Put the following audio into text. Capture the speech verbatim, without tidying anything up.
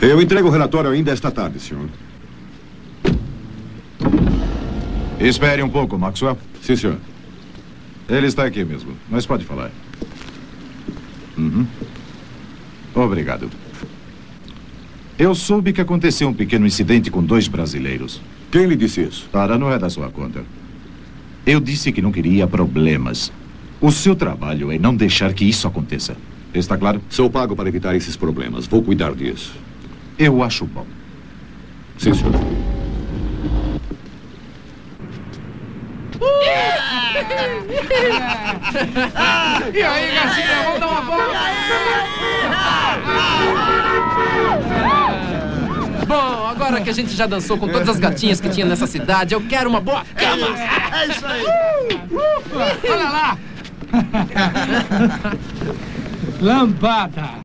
Eu entrego o relatório ainda esta tarde, senhor. Espere um pouco, Maxwell. Sim, senhor. Ele está aqui mesmo, mas pode falar. Uhum. Obrigado. Eu soube que aconteceu um pequeno incidente com dois brasileiros. Quem lhe disse isso? Para, não é da sua conta. Eu disse que não queria problemas. O seu trabalho é não deixar que isso aconteça. Está claro? Sou pago para evitar esses problemas. Vou cuidar disso. Eu acho bom. Sim, senhor. E aí, Garcia, vamos dar uma volta? Bom, agora que a gente já dançou com todas as gatinhas que tinha nessa cidade, eu quero uma boa cama. É isso aí. Olha lá. Lambada.